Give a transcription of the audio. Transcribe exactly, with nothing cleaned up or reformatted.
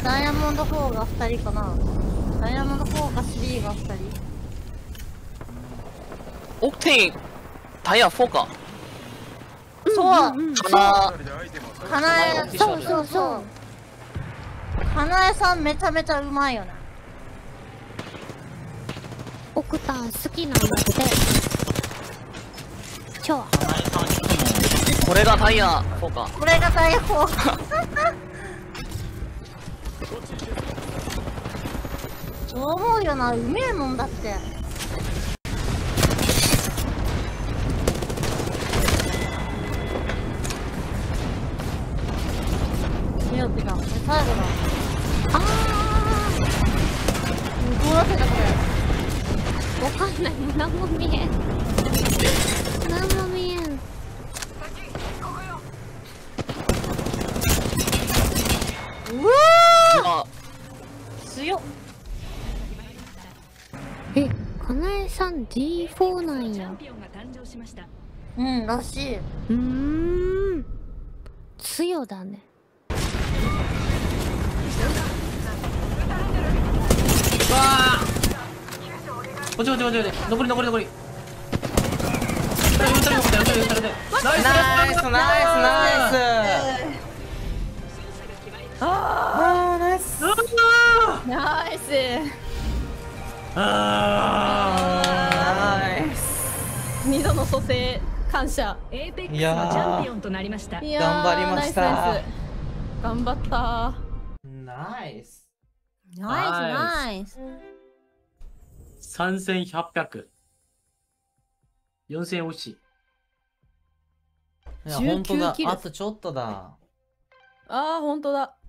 ダイヤモンドフォーがふたりかな。ダイヤモンドフォーかスリーがふたり。 オクテインタイヤフォーか。 そう、 かかなえ、そうそうそう。かなえさんめちゃめちゃうまいよね。 オクタン好きなんだって。超。 これがタイヤフォーか。 これがダイヤフォーか。そう思うよな、うめえもんだって。強くだ。これ最後だ。 あどうなってたこれ。 ー、わかんない。何も見えん。何も見えん。 うわあ、 ー強っ。 え、かなえさん ディーフォー なんや。 うんらしい。 うーん。強だね。 わあこっちこっちこっちこっち残り残り残りナイスナイスナイスナイス。ああナイスナイス。 あナイス。 二度の蘇生感謝。 エーペックスのチャンピオンとなりました。 いやー頑張りました。 ナイスナイス頑張った。 ナイス。 ナイスナイス。 さんせんひゃっぴゃく。よんせん惜しい。いや、本当だ。あとちょっとだ。 ああ、本当だ。